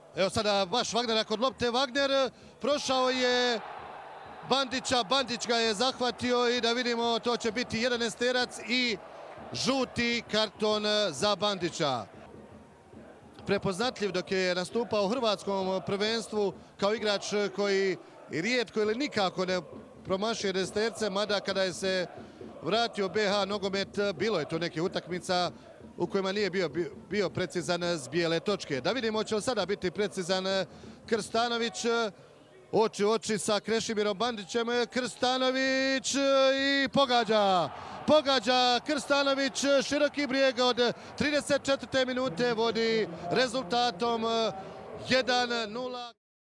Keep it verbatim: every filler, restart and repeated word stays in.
Evo sada baš Wagnera kod lopte. Wagner prošao je Bandića, Bandić ga je zahvatio i da vidimo, to će biti jedanaesterac i žuti karton za Bandića. Prepoznatljiv dok je nastupao u hrvatskom prvenstvu kao igrač koji rijetko ili nikako ne promašuje deseterce, mada kada je se vratio B H nogomet, bilo je to neke utakmica u kojima nije bio, bio precizan s bijele točke. Da vidimo će li sada biti precizan Krstanović. Oči u oči sa Krešimirom Bandićem. Krstanović i pogađa. Pogađa Krstanović. Široki brijeg od trideset četvrte minute vodi rezultatom jedan nula.